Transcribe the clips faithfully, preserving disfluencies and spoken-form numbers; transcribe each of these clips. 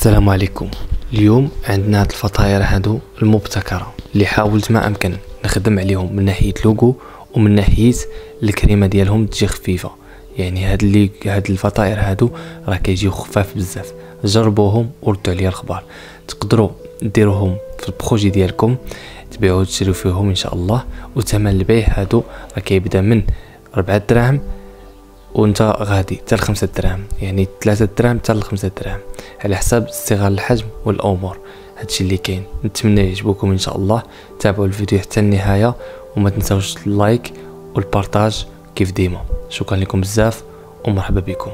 السلام عليكم. اليوم عندنا هاد الفطاير هادو المبتكرة اللي حاولت ما امكن نخدم عليهم من ناحية لوغو ومن ناحية الكريمة ديالهم تجي خفيفة. يعني هاد اللي هاد الفطاير هادو راه كيجيو خفاف بزاف. جربوهم وردوا عليا الخبر. تقدروا ديروهم في البروجي ديالكم، تبيعوا وتشريو فيهم ان شاء الله. وثمن البيع هادو راه كيبدا من ربعة دراهم وانت غادي حتى لخمسة دراهم، يعني ثلاثة دراهم حتى لخمسة دراهم على حساب صغر الحجم والامور. هادشي اللي كاين. نتمنى يعجبكم ان شاء الله. تابعوا الفيديو حتى النهايه وما تنساوش اللايك والبارطاج كيف ديما. شكرا لكم بزاف ومرحبا بكم.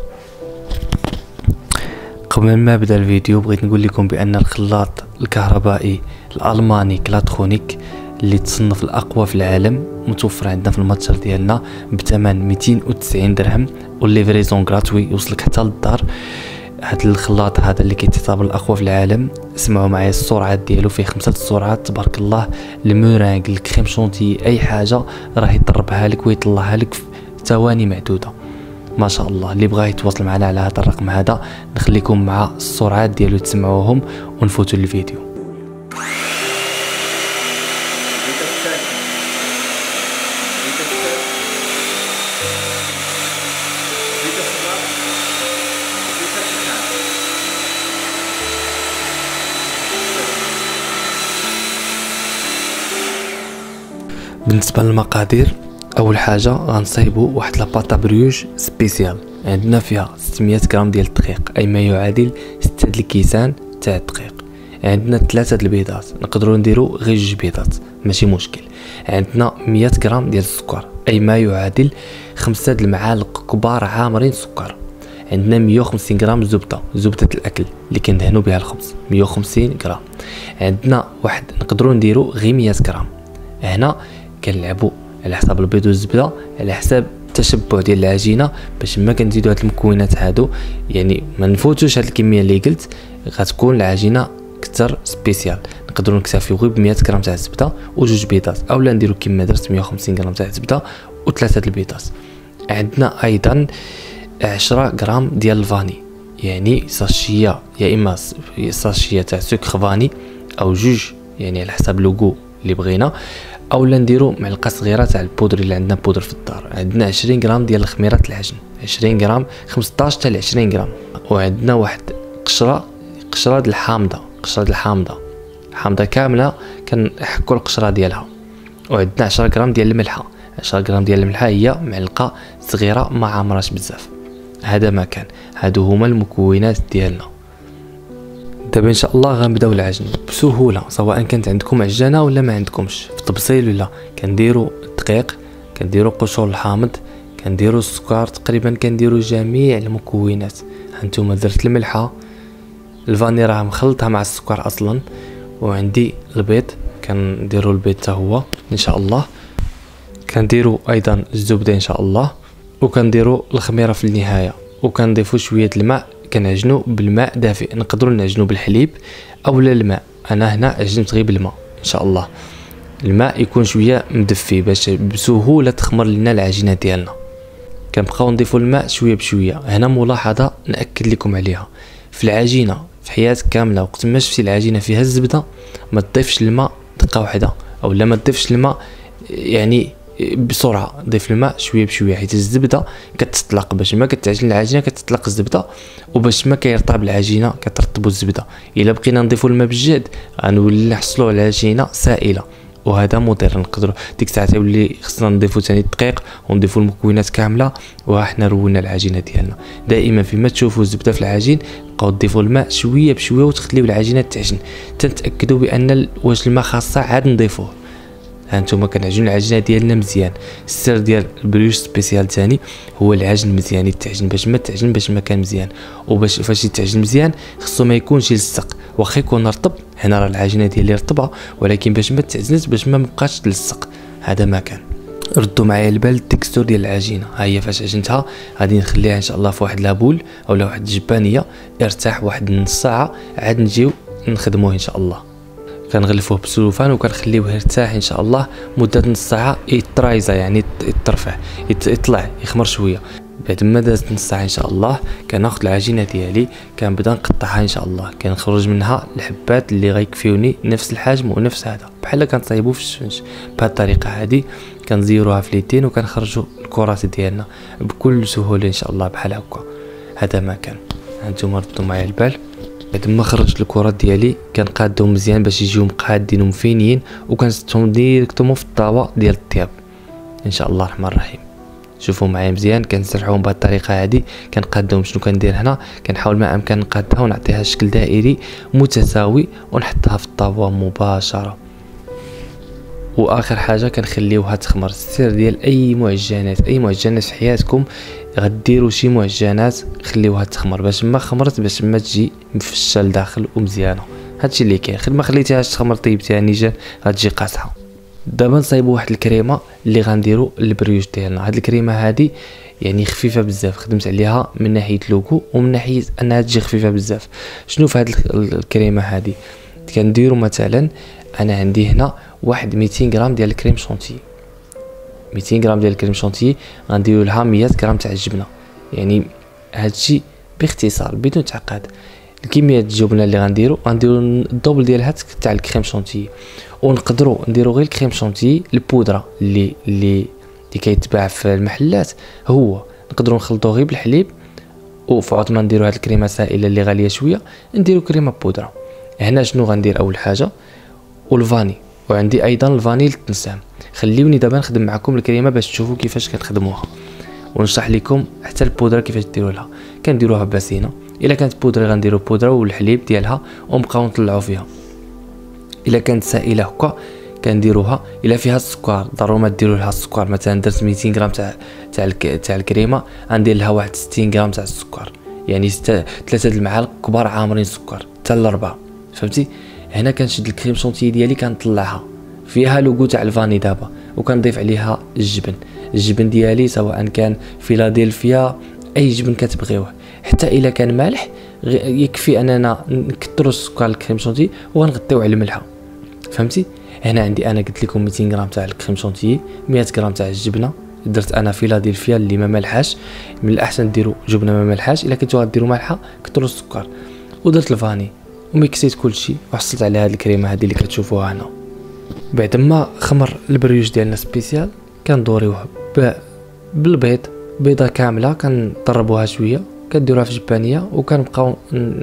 قبل ما نبدا الفيديو بغيت نقول لكم بان الخلاط الكهربائي الالماني كلاترونيك اللي تصنف الاقوى في العالم متوفر عندنا في المتجر ديالنا بثمن مئتين وتسعين درهم، والليفريزون غراتوي يوصلك حتى للدار. هذا الخلاط هذا اللي كيتعتبر الاقوى في العالم، اسمعوا معايا السرعات ديالو، فيه خمسة السرعات تبارك الله. المورانغ الكريم شونتي اي حاجه راه يضربها لك ويطلعها لك في ثواني معدوده ما شاء الله. اللي بغى يتواصل معنا على هذا الرقم هذا نخليكم مع السرعات ديالو تسمعوهم ونفوتوا للفيديو. بالنسبه للمقادير، اول حاجه غنصايبوا واحد لاباطا بريوش سبيسيال عندنا فيها ستمية غرام ديال الدقيق، اي ما يعادل ستة الكيسان تاع الدقيق. عندنا ثلاثه البيضات، نقدروا نديروا غير جوج بيضات ماشي مشكل. عندنا مية غرام ديال السكر، اي ما يعادل خمسة المعالق كبار عامرين سكر. عندنا مية وخمسين غرام زبده، زبده الاكل اللي كندهنوا بها الخبز، مية وخمسين غرام. عندنا واحد نقدروا نديروا غير مية غرام. هنا كنلعبوا على حساب البيض والزبده، على حساب التشبع ديال العجينه، باش ما كنزيدوا هاد المكونات هادو يعني ما نفوتوش هاد الكميه اللي قلت. غتكون العجينه كثر سبيسيال. نقدروا نكتفيو غير ب مية غرام تاع الزبده وجوج بيضات، اولا نديروا كما درت مية وخمسين غرام تاع الزبده وثلاثه البيضات. عندنا ايضا عشرة غرام ديال الفاني، يعني ساشيه يا اما ساشيه تاع سكر فاني او جوج، يعني على حساب لوغو اللي بغينا، اولا نديرو معلقه صغيره تاع البودر اللي عندنا بودر في الدار. عندنا عشرين غرام ديال الخميره العجن، عشرين غرام، خمسطاش حتى ل عشرين غرام. وعندنا واحد قشره قشره د الحامضه، قشره د الحامضه حامضه كامله كنحكوا القشره ديالها. وعندنا عشرة غرام ديال الملحه، عشرة غرام ديال الملحه هي معلقه صغيره ما عامراش بزاف. هذا ما كان، هادو هما المكونات ديالنا. دابا ان شاء الله غنبداو العجن بسهوله، سواء كانت عندكم عجانه ولا ما عندكمش في الطبسيل ولا. كنديروا الدقيق، كنديروا قشور الحامض، كنديروا السكر، تقريبا كنديروا جميع المكونات. هانتوما درت الملحه، الفاني راه مخلطها مع السكر اصلا. وعندي البيض، كنديروا البيض حتى هو ان شاء الله. كنديروا ايضا الزبده ان شاء الله، وكنديروا الخميره في النهايه. وكنضيفوا شويه الماء، كنعجنوا بالماء دافئ. نقدروا نعجنوا بالحليب اولا الماء، انا هنا عجنت غير بالماء ان شاء الله. الماء يكون شويه مدفي باش بسهوله تخمر لنا العجينه ديالنا. كنبقاو نضيفوا الماء شويه بشويه. هنا ملاحظه ناكد لكم عليها، في العجينه في حياتك كامله وقت ما شفتي العجينه فيها الزبده ما تضيفش الماء دقه واحده، اولا ما تضيفش الماء يعني بسرعه. ضيف الماء شويه بشويه، حيت الزبده كتطلق باش ما كتعجن العجينه كتطلق الزبده، وباش ما كيرطب العجينه كترطبوا الزبده. الا بقينا نضيفوا الماء بجد غنولي نحصلوا على عجينه سائله، وهذا مضر. نقدروا ديك الساعه يولي خصنا نضيفوا ثاني الدقيق ونضيفوا المكونات كامله وها حنا رونا العجينه ديالنا. دائما فيما تشوفوا الزبده في العجين بقاو تضيفوا الماء شويه بشويه وتخليو العجينه تعجن، تتاكدوا بان واش الماء خاصه عاد نضيفوه. هانتوما كنعجنوا العجينه ديالنا مزيان. السر ديال البريوش سبيسيال ثاني هو العجن مزيان، يتعجن باش ما تعجن باش ما كان مزيان. وباش فاش يتعجن مزيان خصو ما يكونش يلصق، واخا يكون رطب. هنا راه العجينه ديالي رطبه، ولكن باش ما تعجنش باش ما مبقاش تلصق. هذا ما كان. ردوا معايا البال التكستور ديال العجينه. ها هي فاش عجنتها غادي نخليها ان شاء الله في واحد لابول اولا واحد الجبانيه ارتاح واحد نص ساعه، عاد نجيو نخدموه ان شاء الله. كنغلفوه بالسلوفان وكنخليوه يرتاح ان شاء الله مده نص ساعه، يطرايزا يعني يترفع يطلع يخمر شويه. بعد ما دازت نص ساعه ان شاء الله كناخذ العجينه ديالي كنبدا نقطعها ان شاء الله، كنخرج منها الحبات اللي غيكفيوني نفس الحجم ونفس هذا بحال كنصايبو في الشفنج. بهذه الطريقه هذه كنزيروها في اليدين وكنخرجوا الكرات ديالنا بكل سهوله ان شاء الله بحال هكا. هذا ما كان. هانتوما ردوا معايا البال. بعد ما خرجت الكرات ديالي كنقادهم مزيان باش يجيو مقادين ومفينين وكنستهم ديريكتومون في الطاوه ديال الطياب ان شاء الله الرحمن الرحيم. شوفوا معايا مزيان كنسرحوهم بهذه الطريقه هذه. كنقادهم شنو كندير هنا، كنحاول ما امكن نقادها ونعطيها شكل دائري متساوي ونحطها في الطاوه مباشره. واخر حاجه كنخليوها تخمر. السر ديال اي معجنات اي معجنات في حياتكم غديروا شي معجنات خليوها تخمر، باش ما خمرت باش ما تجي مفشه لداخل ومزيانه. هادشي اللي كاين. خد ما خليتيهاش تخمر طيبتيها نيجان غتجي قاصحه. دابا نصايبوا واحد الكريمه اللي غنديروا البريوش ديالنا. هاد الكريمه هادي يعني خفيفه بزاف، خدمت عليها من ناحيه لوغو ومن ناحيه انها تجي خفيفه بزاف. شنو في هاد الكريمه هادي كنديروا مثلا انا عندي هنا واحد ميتين غرام ديال الكريم شونتي، ميتين غرام ديال الكريم شونتي غنديروا لها مية غرام تاع الجبنه. يعني هادشي باختصار بدون تعقيد. الكميه ديال الجبنه اللي غنديرو غنديرو الدوبل ديالها تاع الكريم شونتي، ونقدروا نديرو غير الكريم شونتي البودره اللي اللي اللي كيتباع في المحلات، هو نقدروا نخلطوه غير بالحليب، وفي عوض ما نديرو هاد الكريمه سائله اللي غاليه شويه نديرو كريمه بودره. هنا شنو غندير اول حاجه والفاني، وعندي ايضا الفانيل التنسام. خليوني دابا نخدم معكم الكريمه باش تشوفوا كيفاش كنخدموها ونشرح لكم حتى البودره كيفاش ديروا لها. كنديروها باسينه، الا كانت بودره غنديروا بودره والحليب ديالها ونبقاو نطلعوا فيها. الا كانت سائله هكا كنديروها. الا فيها السكر ضروري ما ديروا لها السكر. مثلا درت ميتين غرام تاع تاع تاع الكريمه غندير لها واحد ستين غرام تاع السكر، يعني ثلاثه المعالق كبار عامرين سكر حتى الاربعه، فهمتي؟ هنا كنشد الكريم شونتي ديالي كنطلعها فيها لوغو تاع الفاني دابا، وكنضيف عليها الجبن. الجبن ديالي سواء كان فيلادلفيا اي جبن كتبغيوه، حتى الا كان مالح يكفي اننا نكثروا السكر الكريم شونتي وغنغطيو على الملحه، فهمتي؟ هنا عندي انا قلت لكم ميتين غرام تاع الكريم شونتي، مية غرام تاع الجبنه. درت انا فيلادلفيا اللي ما مالحاش، من الاحسن ديروا جبنه ما مالحاش. الا كنتو غديروا مالحه كثروا السكر. ودرت الفاني وميكسيت كلشي وحصلت على هذه الكريمه هذه اللي كتشوفوها هنا. بعد ما خمر البريوش ديالنا سبيسيال كندوريوه بالبيض، بيضه كامله كنضربوها شويه كديروها في جبانيه وكنبقاو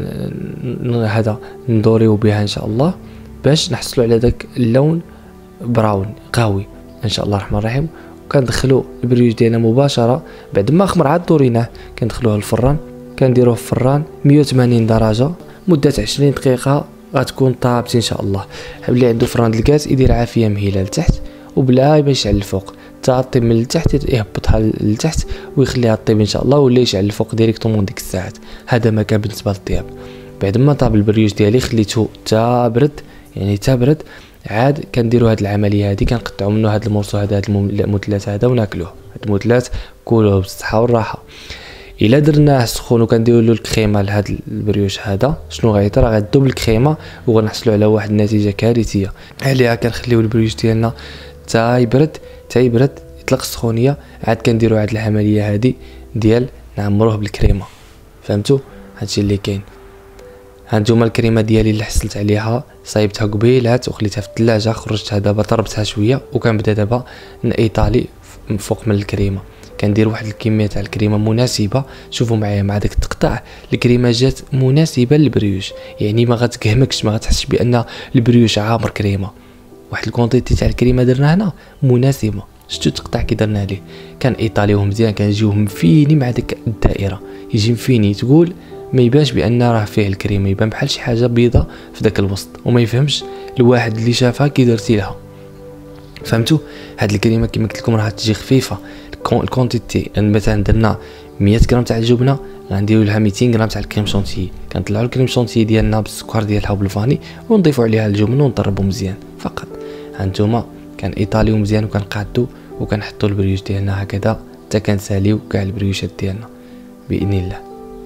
هذا ندوريو بها ان شاء الله باش نحصلوا على داك اللون براون قهوي ان شاء الله الرحمن الرحيم. وكندخلوا البريوش ديالنا مباشره بعد ما خمر عاد دوريناه كندخلوه للفران. كنديروه في الفران مية وثمانين درجه مده عشرين دقيقه غتكون طابت ان شاء الله. اللي عنده فران الغاز يدير عافيه مهيله لتحت وبلا ما يشعل الفوق، تا طيب من التحت يهبطها لتحت ويخليها طيب ان شاء الله، ولا يشعل الفوق ديريكتومون ديك الساعات. هذا ما كان بالنسبه للطياب. بعد ما طاب البريوش ديالي خليته تا برد، يعني تا برد عاد كنديروا هاد العمليه هذه. كنقطعوا منه هاد المورسو هذا هاد المثلث هذا وناكلوه. هاد المثلث كلوه بالصحه والراحه. الا درناه سخون وكنديروا له الكريمه لهاد البريوش هذا شنو غيطرى؟ غدوب الكريمه وغنحصلوا على واحد النتيجه كارثيه. عليها كنخليو البريوش ديالنا تا يبرد تا يبرد يطلق السخونيه، عاد كنديروا هاد العمليه هذه ديال نعمروه بالكريمه. فهمتوا؟ هادشي اللي كاين. هانتوما الكريمه ديالي اللي حصلت عليها صايبتها قبيلات وخليتها في الثلاجه، خرجتها دابا طربتها شويه وكنبدا دابا ايطالي فوق من الكريمه. كندير واحد الكميه تاع الكريمه مناسبه. شوفوا معايا مع داك التقطاع الكريمه جات مناسبه للبريوش، يعني ما غتكهمكش، ما غتحسش بان البريوش عامر كريمه. واحد الكونتيتي تاع الكريمه درنا هنا مناسبه. شفتوا التقطاع كي درنا ليه؟ كان ايطاليوه مزيان، كنجيوه مفيني مع ديك الدائره، يجي مفيني تقول ما يبانش بان راه فيه الكريمه، يبان بحال شي حاجه بيضه في داك الوسط وما يفهمش الواحد اللي شافها كي درتي لها. فهمتوا؟ هاد الكريمه كما قلت لكم راه تجي خفيفه. الكونتيتي مثلا درنا مية غرام تاع الجبنه غنديروا لها ميتين غرام تاع الكريم شونتي. كنطلعوا الكريم شونتي ديالنا بالسكر ديالها وبالفاني ونضيفوا عليها الجبن ونضربوا مزيان فقط. هانتوما كان ايطاليو مزيان وكنقادو وكنحطوا البريوش ديالنا هكذا حتى كنساليو كاع البريوشات ديالنا باذن الله.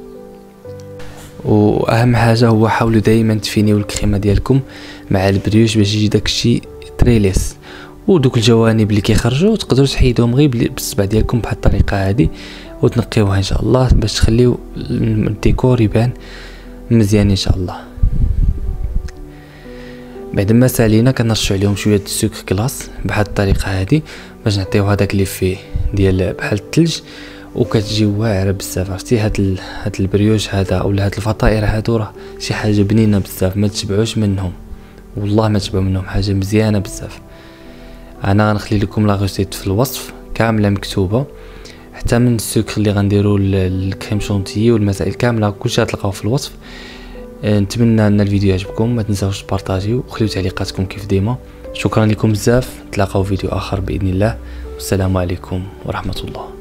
واهم حاجه هو حاولوا دائما تفينيو الكريمه ديالكم مع البريوش باش يجي داكشي تريليس. ودوك الجوانب اللي كيخرجوا تقدروا تحيدوهم غير بالصبع ديالكم بهذه الطريقه هذه وتنقيوها ان شاء الله باش تخليو الديكور يبان مزيان ان شاء الله. بعد ما سالينا كنرشوا عليهم شويه السكر كلاص بهذه الطريقه هذه باش نعطيو هذاك لي فيه ديال بحال الثلج، وكتجي واعره بزاف. عرفتي هاد ال... هاد البريوش هذا اولا هاد الفطائر هادو راه شي حاجه بنينه بزاف، ما تشبعوش منهم والله، ما تشبعوا منهم، حاجه مزيانه بزاف. انا غنخلي لكم لا ريسيت في الوصف كامله مكتوبه، حتى من السكر اللي غنديروا الكريم شونتيي والمسائل كامله كلشي غتلقاو في الوصف. نتمنى ان الفيديو يعجبكم، ما تنساوش تبارطاجيو وخليو تعليقاتكم كيف ديما. شكرا لكم بزاف، نتلاقاو فيديو اخر باذن الله، والسلام عليكم ورحمه الله.